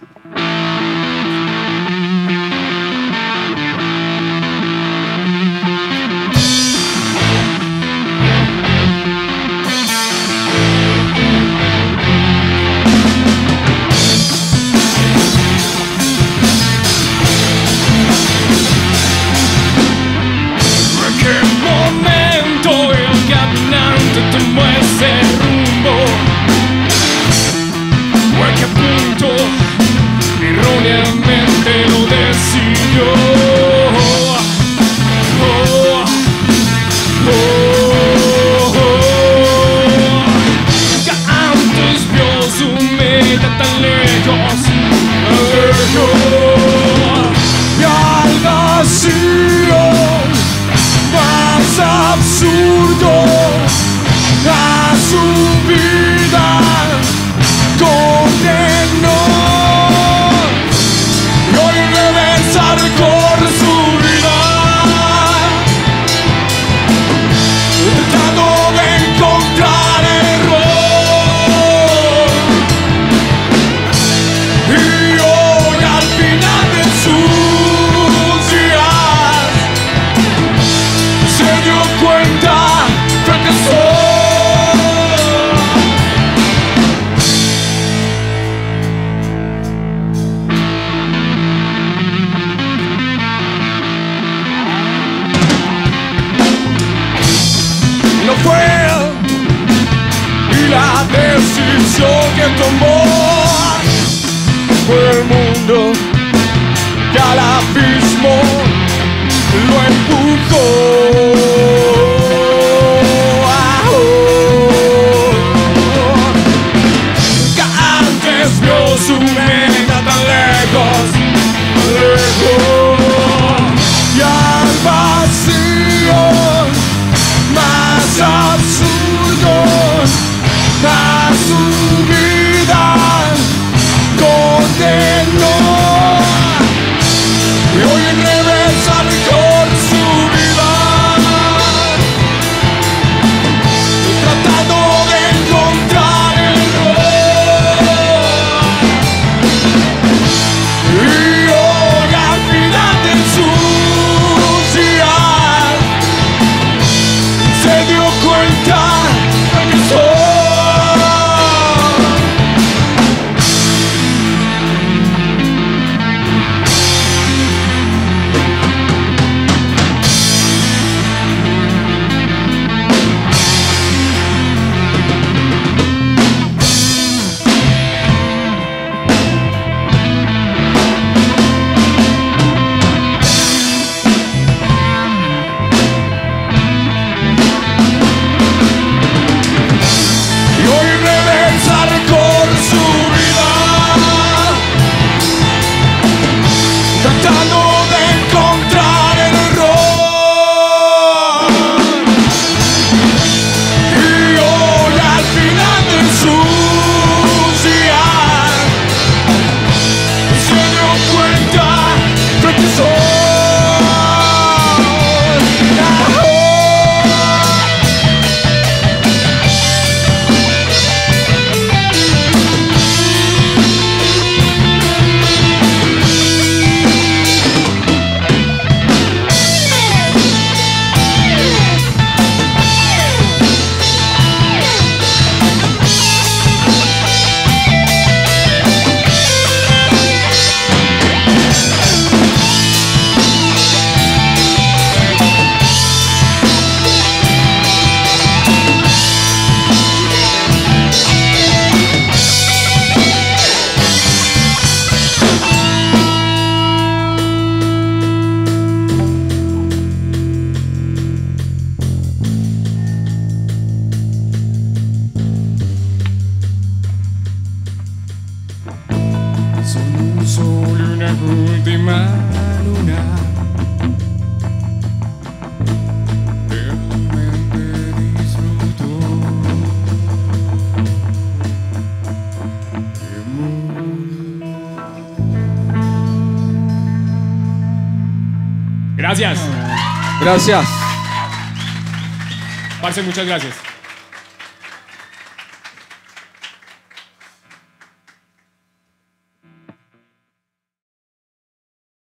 La decisión que tomó fue el mundo que al abismo lo empujó. Que antes vio su meta tan lejos, y al vacío más absurdo a su vida condenó, y hoy en reversa con su vida, tratando de encontrar el error, y hoy al final de sus días se dio cuenta de que soy. Solo una última luna, realmente disfruto de morir. Gracias. Gracias. Parce, muchas gracias.